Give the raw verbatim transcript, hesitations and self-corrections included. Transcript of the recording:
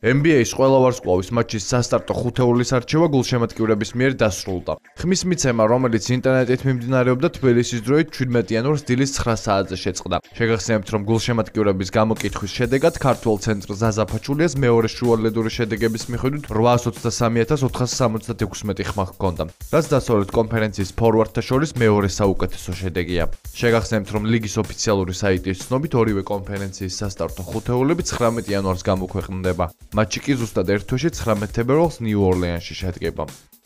N B A-ის ყველა ვარსკვლავის მატჩის სასტარტო ხუთეულის არჩევა გულშემატკივრების მიერ დასრულდა. ხმის მიცემა, რომელიც ინტერნეტით მიმდინარეობდა თბილისის დროით შვიდმეტი იანვრის დილის ცხრა საათზე შეწყდა. შეგახსენებთ, რომ გულშემატკივრების გამოკითხვის შედეგად ქართველ ცენტრ ზაზა ფაჩულიას მეორე შუალედური შედეგების მიხედვით ოთხას ოცდასამი ათას ოთხას სამოცდათექვსმეტი ხმა ჰქონდა, რაც დასავლეთ კონფერენციის ფორვარდთა შორის მეორე საუკეთესო შედეგია. შეგახსენებთ, რომ ლიგის ოფიციალური საიტის ცნობით ორივე კონფერენციის სასტარტო ხუთეულები ცხრამეტი იანვარს გამოქვეყნდება. მატჩი კი ზუსტად ერთ თვეში ცხრამეტ თებერვალს ნიუ-ორლეანში შედგება.